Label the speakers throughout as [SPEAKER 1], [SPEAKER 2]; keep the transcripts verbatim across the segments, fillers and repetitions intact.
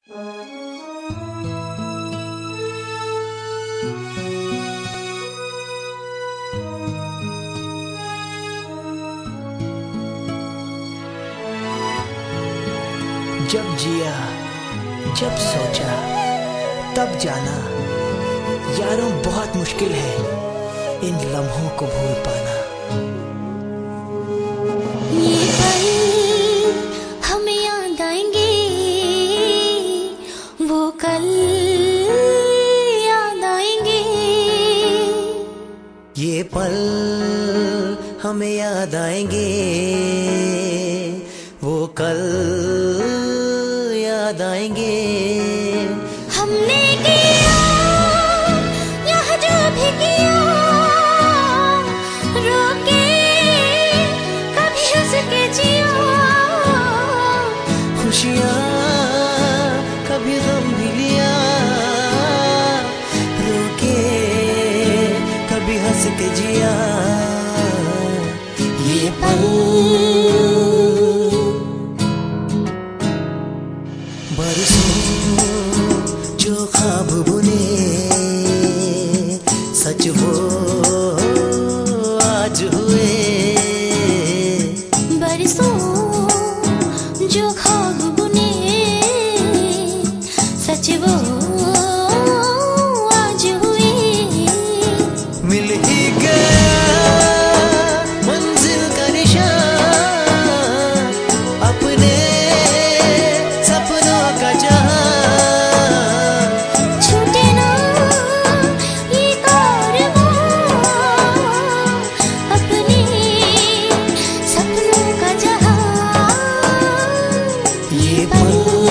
[SPEAKER 1] जब जिया जब सोचा तब जाना, यारों बहुत मुश्किल है इन लम्हों को भूल पाना।
[SPEAKER 2] ये पल हमें याद आएंगे, वो कल याद आएंगे।
[SPEAKER 1] ये पल हमें याद आएंगे, वो कल याद आएंगे।
[SPEAKER 2] हमने किया यह जो भी किया, रोके कभी हंस के जिया।
[SPEAKER 1] खुशियाँ कभी गम भी लिया, रोके कभी हंस के जिया। ये पल बरसों जो ख्वाब बुने, सच वो आज हुए।
[SPEAKER 2] बरसों जो ख्वाब बुने, सच वो आज हुए।
[SPEAKER 1] मिल ही गया मंजिल का निशान, अपने सपनों का जहां।
[SPEAKER 2] छूटे ना ये कारवां, अपने सपनों का जहां।
[SPEAKER 1] ये पल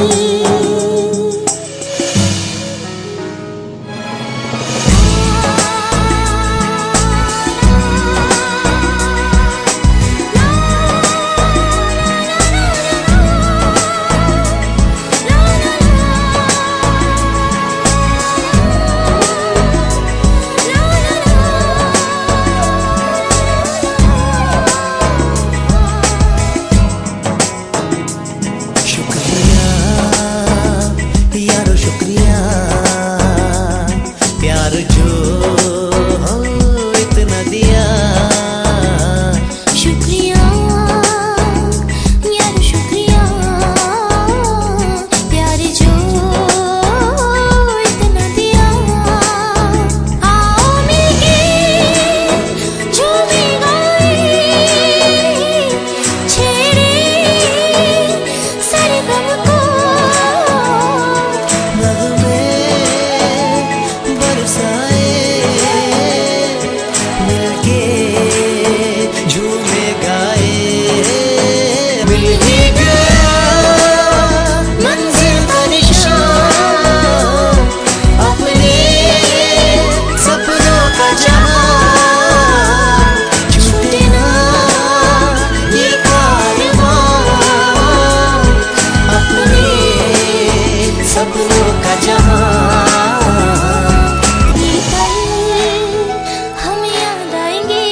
[SPEAKER 1] सपनों का जहां।
[SPEAKER 2] ये पल हमें याद आएंगे,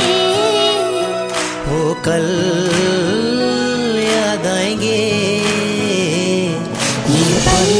[SPEAKER 1] वो कल याद आएंगे। ये पल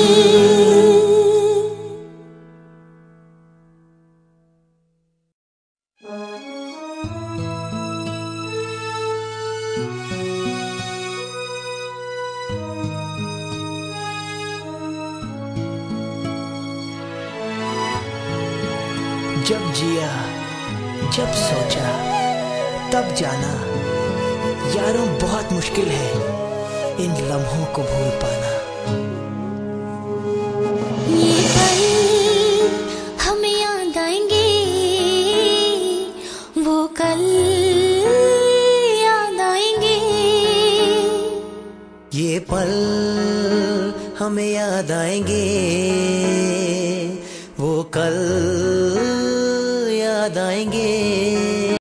[SPEAKER 1] जब जिया जब सोचा तब जाना, यारों बहुत मुश्किल है इन लम्हों को भूल पाना।
[SPEAKER 2] ये पल हमें याद आएंगे, वो कल याद आएंगे।
[SPEAKER 1] ये पल हमें याद आएंगे, वो कल याद आएंगे।